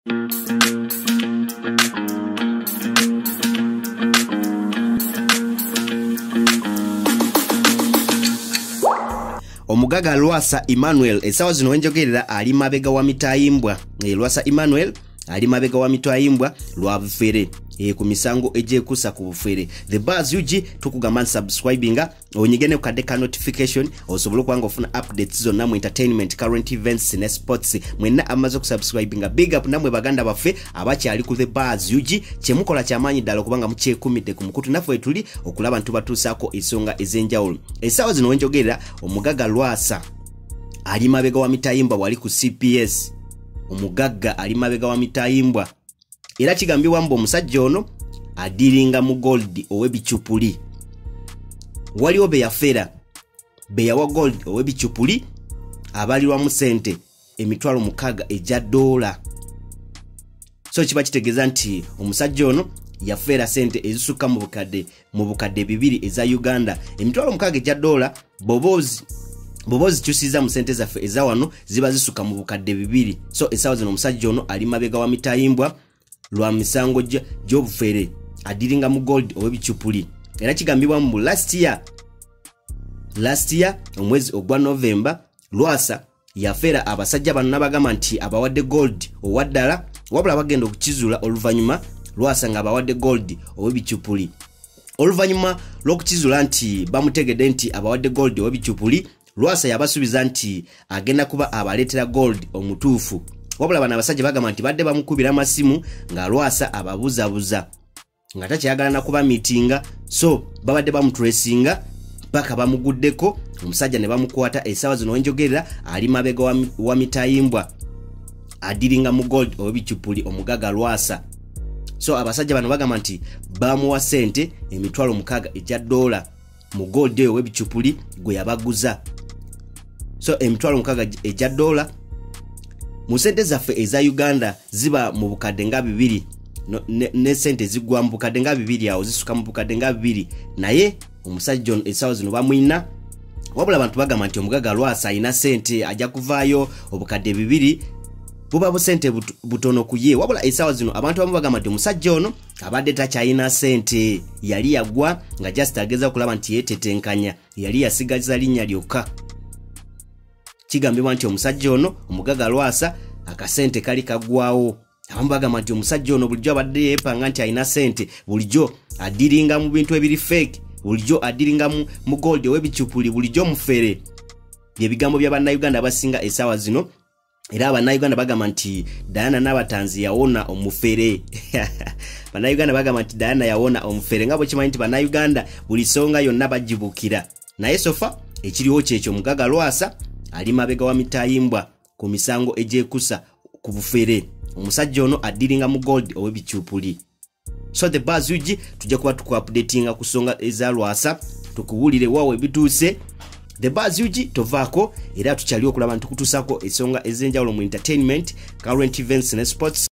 Omugaga Lwasa Emmanuel esawa zino wenjogerera ali mabega wa mitayimbwa. Lwasa Emmanuel ali mabega wa mitayimbwa lwa bufere ku misango ejekusa ku bufere. The Buzz UG tukugamba subscribinga onyigene kukade ka notification osobola kwanga ofuna updates zonna mu entertainment, current events ne sports. Mwenna amaze kusubscribinga big up namwe baganda baffe abakyali ku The Buzz UG kyemukola kyamanyi ddala kubanga mukyekumidde ku mukutu naffe tuli okulaba ntu batuusaako ensonga ez'enjawulo. Esawa zino wenjogerera omugaga Lwasa ali mabega wa mitayimbwa wali ku CPS. Omugaga ali mabega wa mitayimbwa era kigambibwa mbu omusajja ono adiringa mu gold ow'ebikyupuli. Waliwo be yafera be yawa gold ow'ebikyupuli abalirwamu sente emitwalo 6 ejja dola. So kiba kitegeeza nti omusajja ono yafera sente ezisukka mu bukadde 2 eza Uganda. Emitwalo 6 ejja dola bobozi kyusiza mu sente zaffe eza wano ziba zisuka mu bukadde 2. So esawa zino omusajja ono ali mabega wa mitayimbwa lwa misango gy'obufere adiringa mu gold ow'ebikyupuli. Era kigambibwa mu last year omwezi ogwa November Lwasa yafera abasajja bano nabagamba nti abawadde gold owaddala wabula bagenda okukizula oluvanyuma Lwasa nga abawadde gold ow'ebikyupuli. Oluvanyuma lw'okukizula nti bamutegedde nti abawadde gold ow'ebikyupuli Lwasa yabasubiza nti agenda kuba abaleetera gold omutuufu. Wabula bano abasajja bagamba nti badde bamukubira amasimu nga Lwasa ababuzabuza nga takyayagala na kuba meetinga. So babadde bamutracinga paka bamuguddeko omusajja ne bamukwata. Esawa zino wenjogerera ali mabega wa mitayimbwa adiringa mu gold ow'ebikyupuli omugaga Lwasa. So abasajja bano bagamba nti bamuwa sente emitwalo 6 ejja dola mu gold ow'ebikyupuli gwe yabaguza. So emitwalo 6 ejja dola mu sente zaffe eza Uganda ziba mu bukadde nga 2 ne sente zigwa mu bukadde nga 2 awo zisuka mu bukadde nga 2. Naye omusajja ono esawa zino bamwina wabula abantu bagamba nti omugaga Lwasa alina sente ajja kuvaayo obukadde 2 buba busente butono kuye. Wabula esawa zino abantu bamu bagamba nti omusajja ono abadde takyalina sente yali yagwa nga just ageza okulaba nti yetetenkanya yali yasigaza linnya lyokka. Kigambibwa nti omusajja ono omugaga Lwasa akasente kali kagwawo. Abamu bagamba nti omusajja ono bulijjo abadde yeepanga nti alina sente, bulijjo adiringa mu bintu ebiri fake, bulijjo adiringa mu gold ow'ebikyupuli, bulijjo mufere. Byebigambo bya bannayuganda abasinga esawa zino. Era bannayuganda bagamba nti Diana Nabatanzi yawona omufere. Bannayuganda bagamba nti Diana yawona omufere nga bwe kimanyi nti bannayuganda buli songa yonna bagibukira. Naye sofa ekiriwo kyekyo omugaga Lwasa ali mabega wa mitayimbwa ku misango ejekusa ku bufere. Omusajja ono adiringa mu gold ow'ebikyupuli. So The Buzz UG tujja kuba tuku-updatinga ku nsonga eza Lwasa tukuwulire waawe ebituuse. The Buzz UG tovaako era tukyali okulaba nti tukutuusaako ensonga ez'enjawulo mu entertainment, current events ne sports.